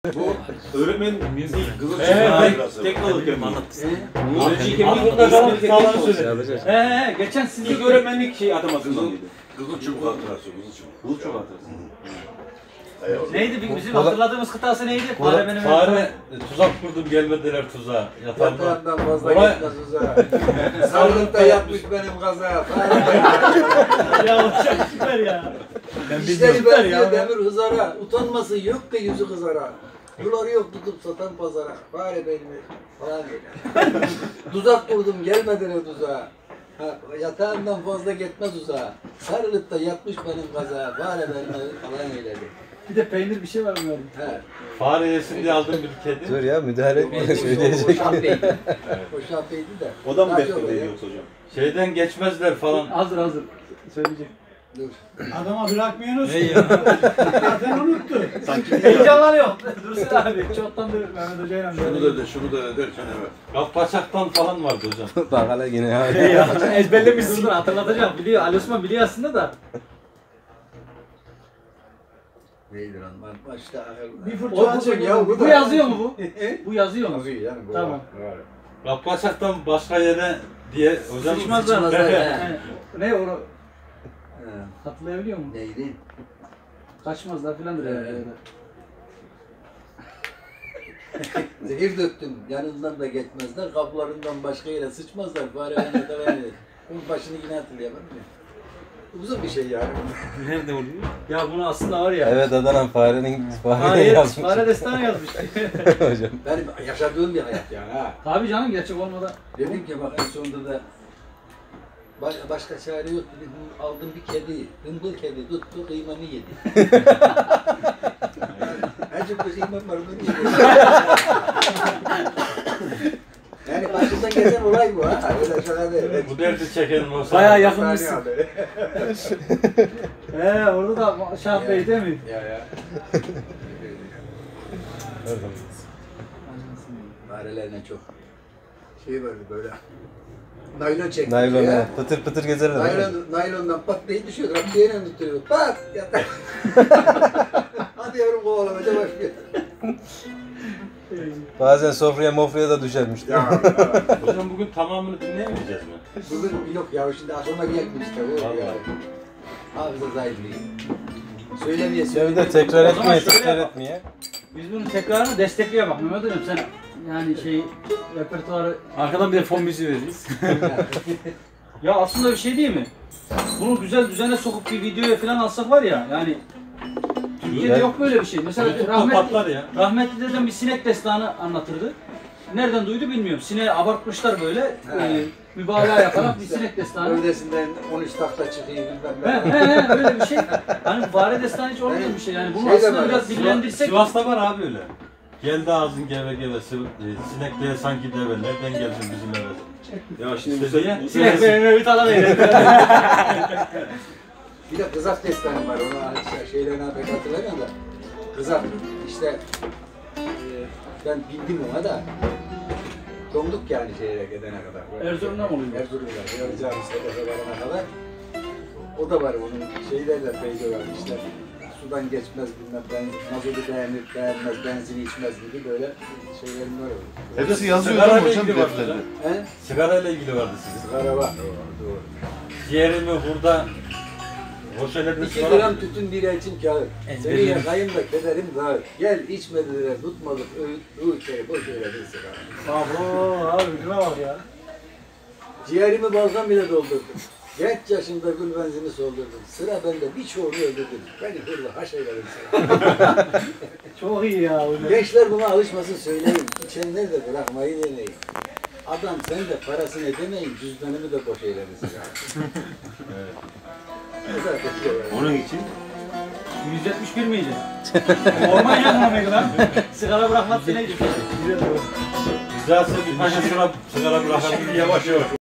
Bu öğretmen kızıl tek balık yapıyor. Geçen sizin öğretmenlik atamasından mıydı? Kızıl çubuk hatırası. Kızıl çubuk hatırası. neydi bizim hatırladığımız kıtası neydi? Fare tuzak kurdum gelmediler tuzağa. Yatağımdan fazla gitmez uzağa. Sarılıkta yatmış benim kaza. Ya çok süper ya. İşleri benziyor demir hızara. Utanması yok ki yüzü kızara. Yuları yok tutup satan pazara. Fare benim falan böyle. Tuzak kurdum gelmediler tuzağa. Yatağımdan fazla gitmez uzağa. Sarılıp da yatmış benim kaza. Fare benim falan eyledi. Bir de peynir bir şey var mı? He. Fare yesin diye aldım bir kedi. Dur ya müdahale etme söyleyecek. O şampiydi de. O da mı Nasıl bekledi oluyor? yoksa hocam? Şeyden geçmezler falan. Hazır. Söyleyecek. Dur. Adama bırakmıyorsunuz. Ne ya? Zaten unuttu. Heyecanlanıyor. Dursun abi. Çoktan da Mehmet Hoca'yla. Şunu da derken evet. Kalpaçaktan falan vardı hocam. Bak hala yine ya. Ezberlemişsin. Hatırlatacağım. Biliyor. Ali Osman biliyor aslında da. Neydi lan? Başta Bir fırça alacak ya. Bu yazıyor mu bu? Bu yazıyor mu? Yazıyor yani. Tamam. Kalpaçaktan başka yere diye hocam. Sıçmazlar. he. Ne onu He. hatırlayabiliyor musun? Neydi? Kaçmazlar filandır herhalde. Zehir döktüm. Yanından da geçmezler. Kaplarından başka yere sıçmazlar. Fare önüne de ben bunun başını yine hatırlayamam. Uzun bir şey yani. Nerede oluyor? Ya bunu aslında var ya. Evet Adana farenin Hayır, yazmış. fare destanı yazmış. Hocam. Benim yaşadığım bir hayat yani ha. Tabii canım gerçek olmadan. Dedim ki bak en sonunda da başka çare yok dedim. Aldım bir kedi, hımbıl kedi tuttu kıymamı yedi. Acık bir kıymam var onu yedi. Yani başımdan geçen olay bu ha. Öyle şöyle değil. Bu derdi çekelim olsa. Bayağı yakınmışsın. Orada da Şah Bey değil mi? Ya. Farelerine çok şey vardı böyle. Naylon çekti. Naylon ya. ya. Pıtır pıtır gezerler. Naylondan patlayıp düşüyordu. Bak diğerine tutuyordu. Pat! Yatak. Hadi yavrum kovalamaca başlıyor. Bazen sofraya mofraya da düşermiş. Hocam bugün tamamını dinleyemeyeceğiz mi? Bugün yok ya şimdi aklıma geldi işte. Vallahi. Hafıza zayıflıyor. Söylemeye Bir de tekrar O zaman etmeye, şöyle tekrar yap. etmeye. Biz bunun tekrarını destekliyor bak Mehmet Hocam sen yani repertuarı Arkadan bir de fon müziği veririz. ya aslında bir şey değil mi? Bunu güzel düzene sokup bir videoya falan alsak var ya yani Türkiye'de Ya. yok böyle bir şey. Mesela YouTube'da patlar ya. rahmetli dedem bir sinek destanı anlatırdı. Nereden duydu bilmiyorum. Sineği abartmışlar böyle mübalağa yaparak bir sinek destanı. Öndesinden 13 takla çıkıyor bilmem ne. Öyle bir şey. Hani fare destanı hiç olmayan bir şey yani. Bunu Şey de aslında var, biraz dillendirsek. Sivas'ta var abi öyle. Geldi ağzın geve geve, sinek diye sanki deve, nereden gelsin bizim eve? Ya şimdi İşte diye. Sinek benim bir tane verir. Bir de kızak destanı var. Ona şeylerine pek hatırlamıyorum da. Kızak işte ben bildim ona da. Donduk yani şehre gidene kadar. Erzurum'da mı oluyor? Erzurum'da. Yarıcağım işte varana kadar. O da var onun şeylerle peyde var işte. Sudan geçmez bilmem, mazotu beğenmez, benzini içmez gibi böyle şeylerin var. Hepsi yazıyor Sigara değil mi ile hocam ilgili var defterinde? hocam. He? Sigara ile ilgili vardı sizin. Sigara var. Doğru. Ciğerimi burada hoşelerini 2 gram tütün bira için kağıt. Seninle kayın da kederim dağıt. Gel içmediler, tutmadık, öğütleri boş öyle bir sigara. Abo abi şuna bak ya. Ciğerimi balgam bile doldurdum. Genç yaşımda gül benzini soldurdum. Sıra bende birçoğunu öldürdüm. Beni hırla haşaylarım sana. Çok iyi ya hocam. Gençler buna alışmasın söyleyin. İçenler de bırakmayı deneyin. Adam sen de parasını ödemeyin, cüzdanımı da boş eylemesin sigara. Onun için 171 miydi? Orman yanmamaydı lan. Sigara bırakmak neydi? Güzelse bir paşa sigara bırakalım. yavaş yavaş.